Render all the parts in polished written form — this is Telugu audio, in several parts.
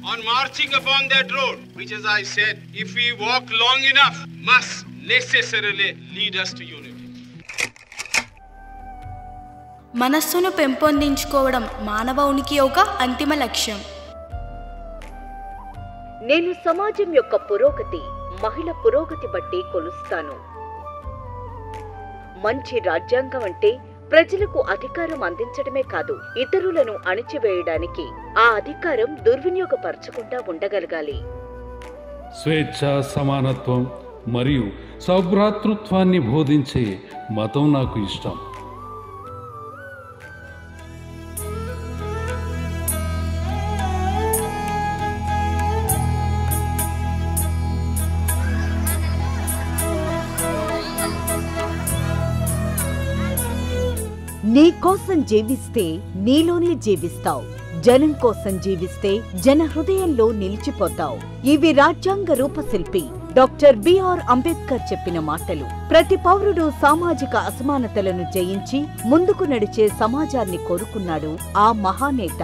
on marching upon that road, which, as I said, if we walk long enough, must necessarily lead us to unity. మనస్సును పెంపొందించుకోవడం మానవునికి ఒక అంతిమ లక్ష్యం. నేను సమాజం యొక్క పురోగతి, మహిళ పురోగతి బట్టి కొలుస్తాను. మంచి రాజ్యాంగం అంటే ప్రజలకు అధికారం అందించడమే కాదు, ఇతరులను అణిచివేయడానికి ఆ అధికారం దుర్వినియోగపరచకుండా ఉండగలగాలి. స్వేచ్ఛ, సమానత్వం మరియు సౌభ్రాతృత్వాన్ని బోధించే మతం నాకు ఇష్టం. నీ కోసం జీవిస్తే నీలోనే జీవిస్తావు, జనం కోసం జీవిస్తే జన హృదయంలో నిలిచిపోతావు. ఇవి రాజ్యాంగ రూపశిల్పి డాక్టర్ బిఆర్ అంబేద్కర్ చెప్పిన మాటలు. ప్రతి పౌరుడు సామాజిక అసమానతలను జయించి ముందుకు నడిచే సమాజాన్ని కోరుకున్నాడు ఆ మహానేత.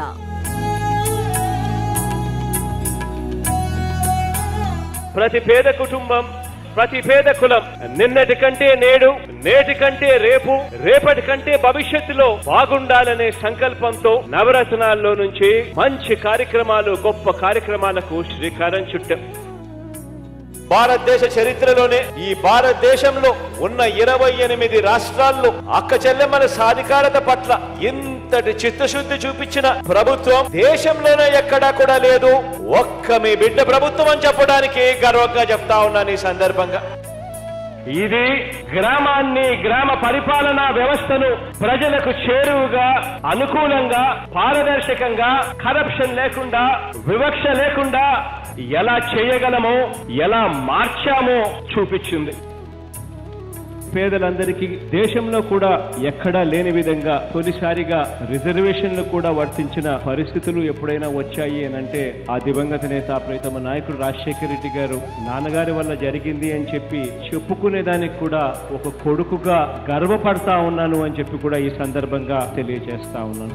ప్రతి పేద కుటుంబం, ప్రతి పేద కులం నిన్నటి కంటే నేడు, నేటి కంటే రేపు, రేపటి కంటే భవిష్యత్తులో బాగుండాలనే సంకల్పంతో నవరత్నాల్లో నుంచి మంచి కార్యక్రమాలు, గొప్ప కార్యక్రమాలకు శ్రీకారం చుట్టాం. భారతదేశ చరిత్రలోనే ఈ భారతదేశంలో ఉన్న 28 రాష్ట్రాల్లో అక్క చెల్లెమ్మల సాధికారత పట్ల ఇంతటి చిత్తశుద్ధి చూపించిన ప్రభుత్వం దేశంలోనే ఎక్కడా కూడా లేదు. ఒక్క మీ బిడ్డ ప్రభుత్వం అని చెప్పడానికి గర్వంగా చెప్తా ఉన్నాను ఈ సందర్భంగా. ఇది గ్రామాన్ని, గ్రామ పరిపాలనా వ్యవస్థను ప్రజలకు చేరువుగా, అనుకూలంగా, పారదర్శకంగా, కరప్షన్ లేకుండా, వివక్ష లేకుండా ఎలా చేయగలమో, ఎలా మార్చామో చూపించింది. పేదలందరికీ దేశంలో కూడా ఎక్కడా లేని విధంగా తొలిసారిగా రిజర్వేషన్లు కూడా వర్తించిన పరిస్థితులు ఎప్పుడైనా వచ్చాయి అనంటే ఆ దివంగత నేత ప్రియతమ నాయకుడు రాజశేఖర రెడ్డి గారు నాన్నగారి వల్ల జరిగింది అని చెప్పి చెప్పుకునేదానికి కూడా ఒక కొడుకుగా గర్వపడతా ఉన్నాను అని చెప్పి కూడా ఈ సందర్భంగా తెలియజేస్తా ఉన్నాను.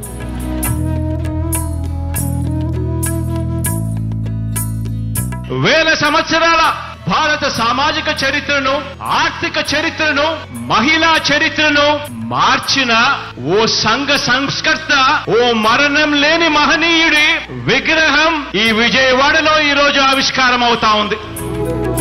వేల సంవత్సరాల భారత సామాజిక చరిత్రను, ఆర్థిక చరిత్రను, మహిళా చరిత్రను మార్చిన ఓ సంఘ సంస్కర్త, ఓ మరణం లేని మహనీయుడి విగ్రహం ఈ విజయవాడలో ఈ రోజు ఆవిష్కారం అవుతా ఉంది.